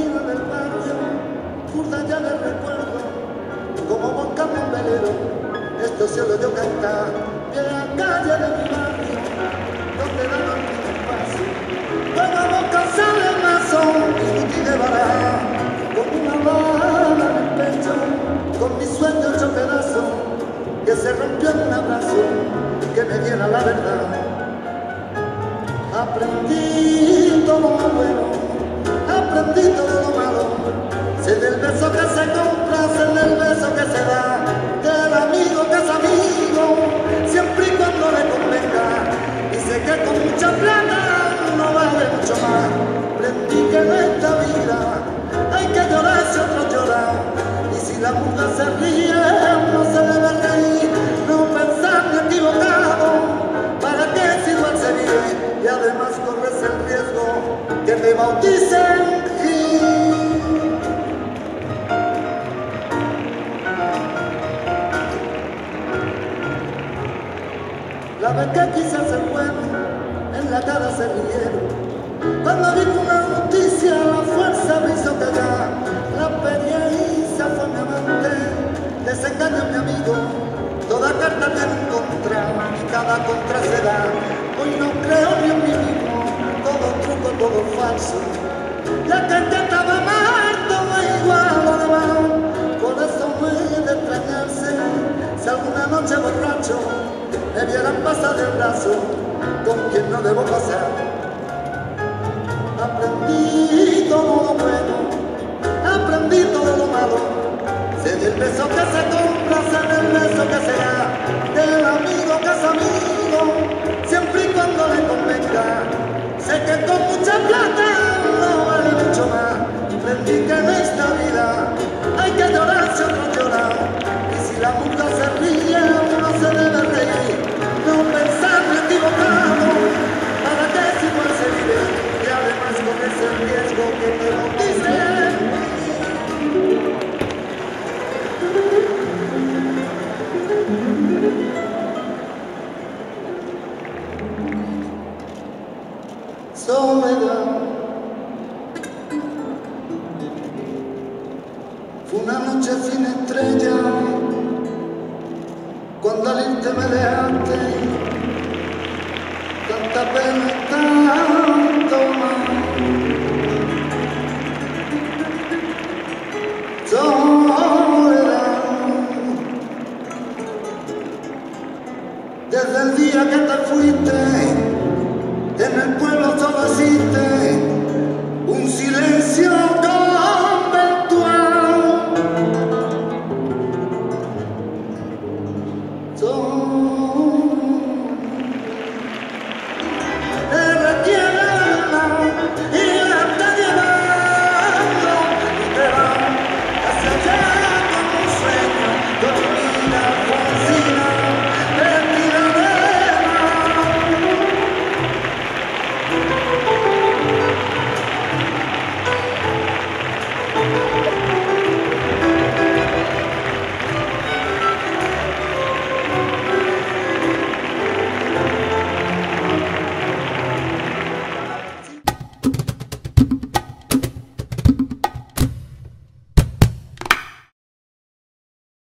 vida del barrio, curda ya del recuerdo, como boncando un velero, esto se lo dio cantar de la calle de mi barrio, donde daban mi espacio. Luego a boca sale el mazo, y Guti de Baraja, con una bala en el pecho, con mi sueño hecho pedazo, que se rompió en un abrazo, que me diera la verdad. Aprendí todo lo bueno, aprendí todo lo malo, sé del beso que se compra, sé del beso que se da, del amigo que es amigo, siempre y cuando le convenga, y sé que con mucha plata no vale mucho más. Aprendí que en esta vida hay que llorar si otros lloran, y si la mujer se ríe, no se debe reír, no pensar ni equivocado. ¿Para qué si igual se vive? Y además corres el riesgo que te bauticen Gil. La vez que quise ser bueno, en la cara se rieron. Cuando vi una noticia, la fuerza me hizo callar. La experiencia fue mi amante, desengaño mi amigo. Toda carta tiene un contra, y cada contra se da. Hoy no creo ni en mí mismo, todo truco, todo falso. Ya que intentaba amar, todo igual a lo demás. Por eso no he de extrañarse, si alguna noche borracho me vieran pasar el brazo con quien no debo pasar. Aprendí todo lo bueno, aprendí todo lo malo, sé del beso que se compra, sé del beso que se da, del amigo que es amigo, siempre y cuando le convenga. Sé que con mucha plata no vale mucho más. Aprendí que en esta vida hay que llorar si otros lloran, y si la mujer se ríe uno se debe reír, no pensar ni equivocado. ¿Para qué si igual se vive? Y además corres el riesgo que te bauticen. Soledad, fue una noche sin estrella, cuando al irte me dejaste, tanta pena y tanto mal. Soledad, desde el día que te fuiste, en el pueblo solo existe un silencio conventual.